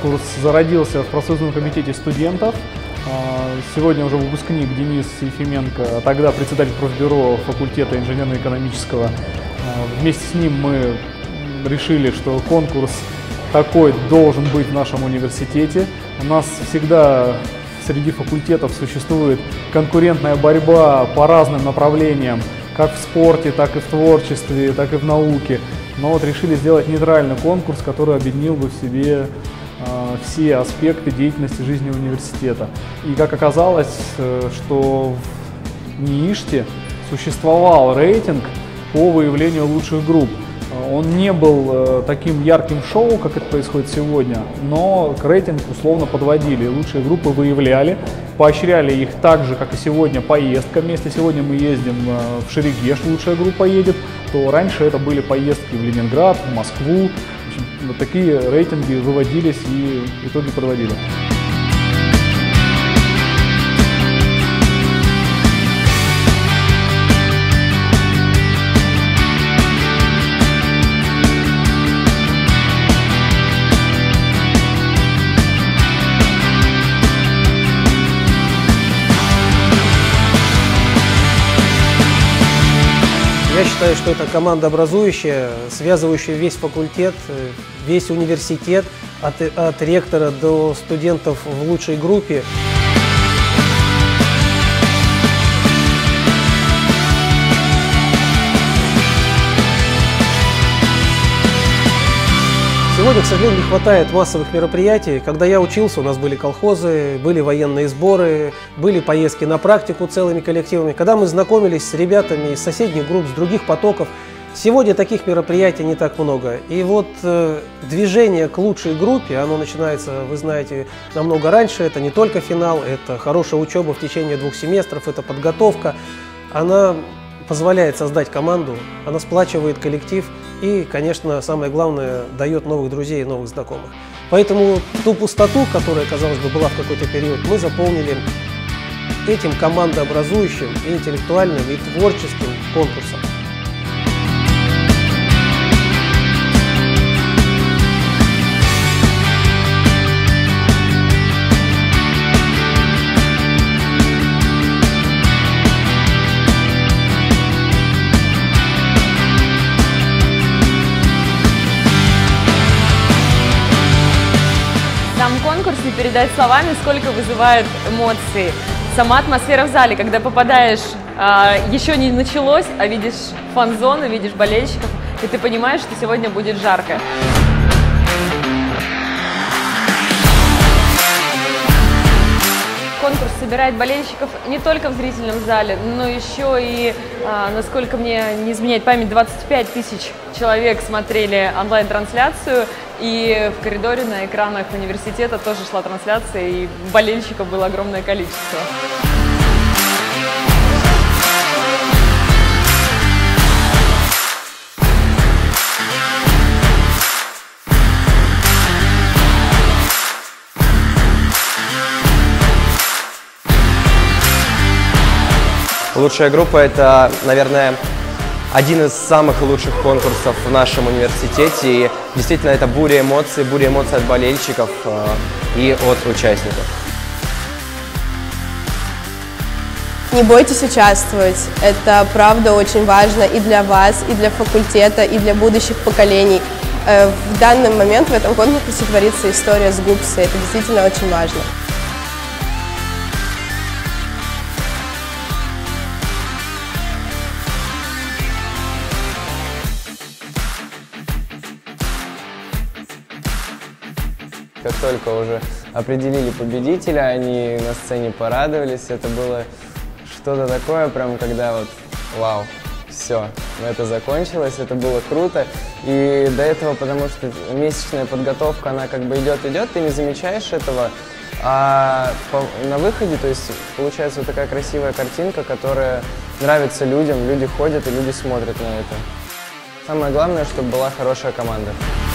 конкурс зародился в профсоюзном комитете студентов. Сегодня уже выпускник Денис Ефименко, а тогда председатель профбюро факультета инженерно-экономического. Вместе с ним мы решили, что конкурс такой должен быть в нашем университете. У нас всегда среди факультетов существует конкурентная борьба по разным направлениям, как в спорте, так и в творчестве, так и в науке. Но вот решили сделать нейтральный конкурс, который объединил бы в себе все аспекты деятельности жизни университета. И как оказалось, что в НИИШТе существовал рейтинг по выявлению лучших групп. Он не был таким ярким шоу, как это происходит сегодня, но к рейтингу условно подводили. Лучшие группы выявляли, поощряли их так же, как и сегодня, поездками. Если сегодня мы ездим в Шерегеш, лучшая группа едет, то раньше это были поездки в Ленинград, в Москву. Вот такие рейтинги выводились и в итоге подводили. Я считаю, что это командообразующая, связывающая весь факультет, весь университет, от ректора до студентов в лучшей группе. Сегодня, к сожалению, не хватает массовых мероприятий. Когда я учился, у нас были колхозы, были военные сборы, были поездки на практику целыми коллективами. Когда мы знакомились с ребятами из соседних групп, с других потоков, сегодня таких мероприятий не так много. И вот движение к лучшей группе, оно начинается, вы знаете, намного раньше. Это не только финал, это хорошая учеба в течение 2 семестров, это подготовка. Она позволяет создать команду, она сплачивает коллектив и, конечно, самое главное, дает новых друзей и новых знакомых. Поэтому ту пустоту, которая, казалось бы, была в какой-то период, мы заполнили этим командообразующим, и интеллектуальным, и творческим конкурсом. Сам конкурс не передать словами, сколько вызывает эмоций. Сама атмосфера в зале, когда попадаешь, еще не началось, а видишь фан-зону, видишь болельщиков, и ты понимаешь, что сегодня будет жарко. Конкурс собирает болельщиков не только в зрительном зале, но еще и, насколько мне не изменяет память, 25 тысяч человек смотрели онлайн-трансляцию, и в коридоре на экранах университета тоже шла трансляция, и болельщиков было огромное количество. Лучшая группа – это, наверное, один из самых лучших конкурсов в нашем университете. И действительно, это буря эмоций от болельщиков и от участников. Не бойтесь участвовать. Это правда очень важно и для вас, и для факультета, и для будущих поколений. В данный момент в этом конкурсе творится история с ГУПСом. Это действительно очень важно. Как только уже определили победителя, они на сцене порадовались. Это было что-то такое, прям когда вот вау, все, это закончилось, это было круто. И до этого, потому что месячная подготовка, она как бы идет, ты не замечаешь этого. А на выходе, то есть получается вот такая красивая картинка, которая нравится людям, люди ходят и люди смотрят на это. Самое главное, чтобы была хорошая команда.